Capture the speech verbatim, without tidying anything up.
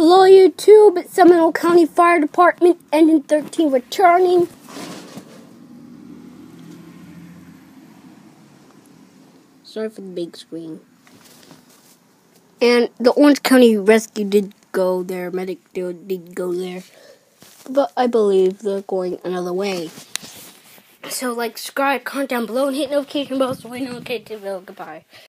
Hello YouTube, it's Seminole County Fire Department, Engine thirteen returning. Sorry for the big screen. And the Orange County Rescue did go there, medic did, did go there. But I believe they're going another way. So like, subscribe, comment down below, and hit notification bell so we know. Okay, goodbye.